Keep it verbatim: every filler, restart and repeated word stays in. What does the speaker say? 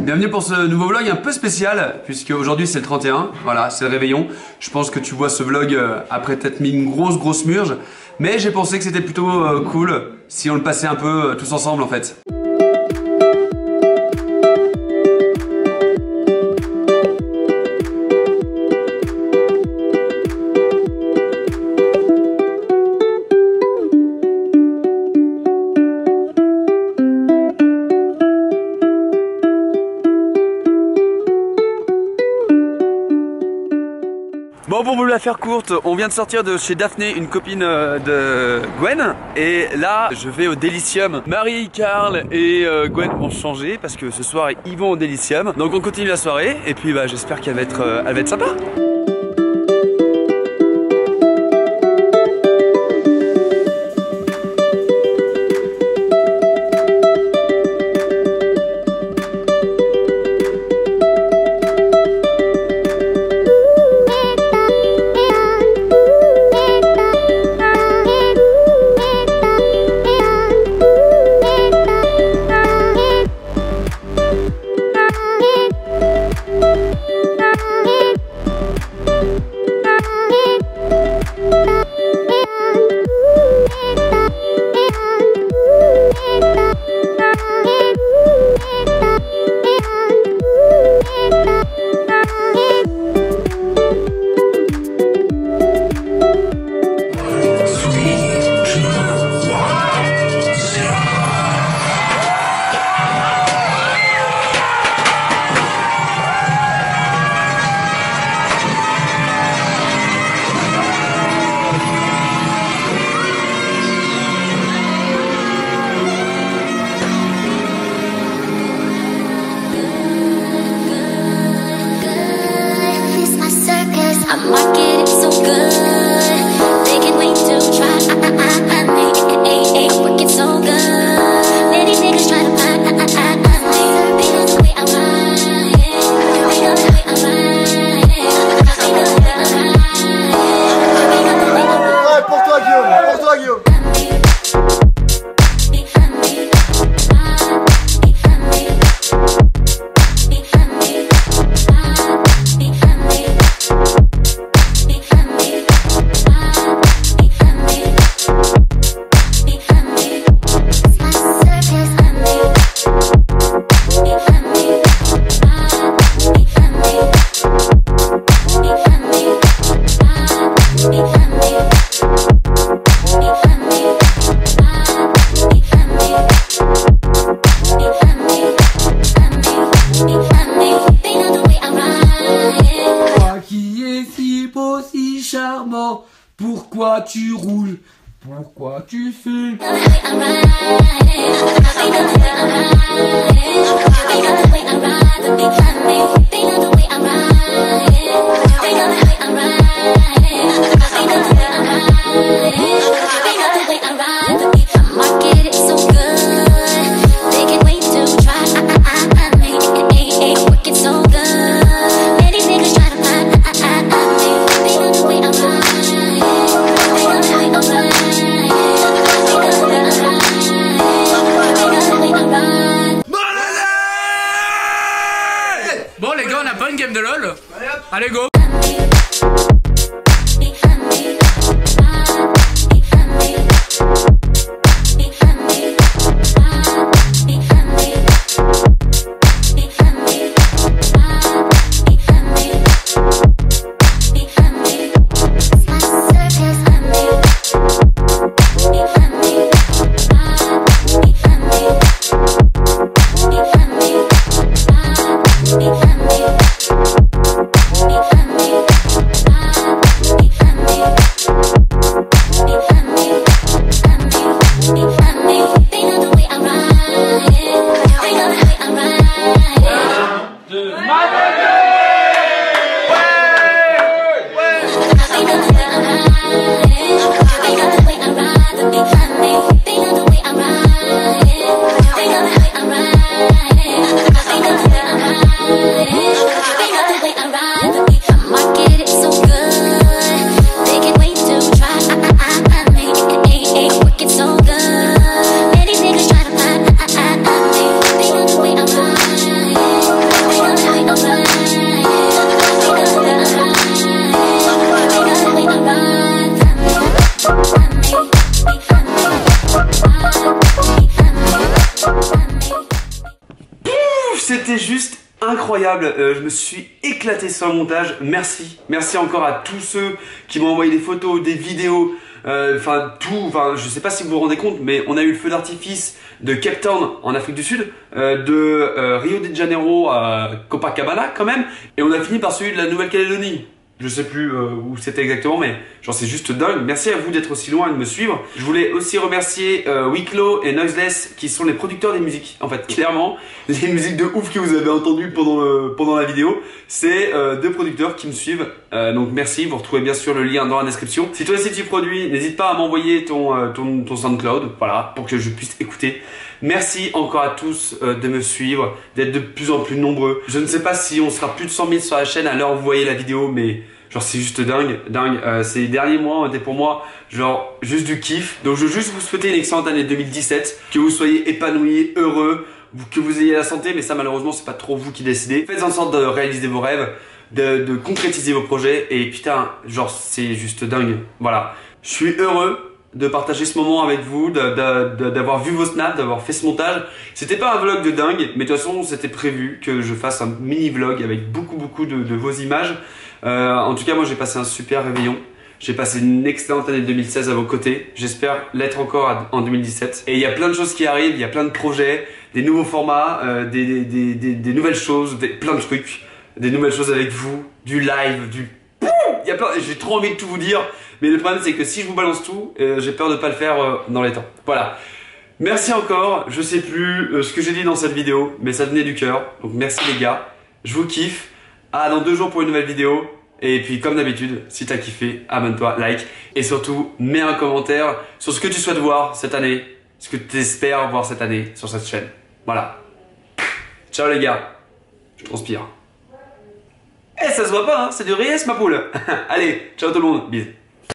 Bienvenue pour ce nouveau vlog un peu spécial, puisque aujourd'hui c'est le trente et un, voilà, c'est le réveillon. Je pense que tu vois ce vlog euh, après t'être mis une grosse grosse murge, mais j'ai pensé que c'était plutôt euh, cool si on le passait un peu euh, tous ensemble en fait. Bon, pour vous la faire courte, on vient de sortir de chez Daphné, une copine de Gwen. Et là, je vais au Délicium. Marie, Karl et euh, Gwen vont changer parce que ce soir, ils vont au Délicium. Donc on continue la soirée et puis bah, j'espère qu'elle va être, euh, elle va être sympa. Pourquoi tu roules? Pourquoi tu fumes? Bon les gars, on a pas une game de LOL. Allez go. Be incroyable, euh, je me suis éclaté sur le montage, merci, merci encore à tous ceux qui m'ont envoyé des photos, des vidéos, enfin euh, tout, enfin je sais pas si vous vous rendez compte, mais on a eu le feu d'artifice de Cape Town en Afrique du Sud, euh, de euh, Rio de Janeiro à Copacabana quand même, et on a fini par celui de la Nouvelle-Calédonie. Je sais plus euh, où c'était exactement, mais genre c'est juste dingue. Merci à vous d'être aussi loin et de me suivre. Je voulais aussi remercier euh, Wicklow et Noiseless qui sont les producteurs des musiques. En fait, clairement, les musiques de ouf que vous avez entendues pendant, le, pendant la vidéo, c'est euh, deux producteurs qui me suivent. Euh, donc merci, vous retrouvez bien sûr le lien dans la description. Si toi aussi tu produis, n'hésite pas à m'envoyer ton, euh, ton, ton SoundCloud, voilà, pour que je puisse écouter. Merci encore à tous euh, de me suivre, d'être de plus en plus nombreux. Je ne sais pas si on sera plus de cent mille sur la chaîne à l'heure où vous voyez la vidéo, mais genre c'est juste dingue, dingue. Euh, ces derniers mois ont été pour moi genre juste du kiff. Donc je veux juste vous souhaiter une excellente année deux mille dix-sept, que vous soyez épanouis, heureux, que vous ayez la santé, mais ça malheureusement c'est pas trop vous qui décidez. Faites en sorte de réaliser vos rêves, de, de concrétiser vos projets, et putain, genre c'est juste dingue. Voilà, je suis heureux de partager ce moment avec vous, d'avoir vu vos snaps, d'avoir fait ce montage. C'était pas un vlog de dingue, mais de toute façon c'était prévu que je fasse un mini vlog avec beaucoup beaucoup de, de vos images. Euh, en tout cas moi j'ai passé un super réveillon. J'ai passé une excellente année deux mille seize à vos côtés. J'espère l'être encore en deux mille dix-sept. Et il y a plein de choses qui arrivent, il y a plein de projets, des nouveaux formats, euh, des, des, des, des, des nouvelles choses, des, plein de trucs, des nouvelles choses avec vous, du live, du... Il y a plein... J'ai trop envie de tout vous dire, mais le problème c'est que si je vous balance tout, euh, j'ai peur de pas le faire euh, dans les temps. Voilà. Merci encore, je sais plus euh, ce que j'ai dit dans cette vidéo, mais ça venait du cœur. Donc merci les gars, je vous kiffe. À dans deux jours pour une nouvelle vidéo. Et puis comme d'habitude, si t'as kiffé, abonne-toi, like. Et surtout, mets un commentaire sur ce que tu souhaites voir cette année, ce que tu espères voir cette année sur cette chaîne. Voilà. Ciao les gars. Je transpire. Eh, ça se voit pas, hein, c'est du réel ma poule. Allez, ciao tout le monde, bisous.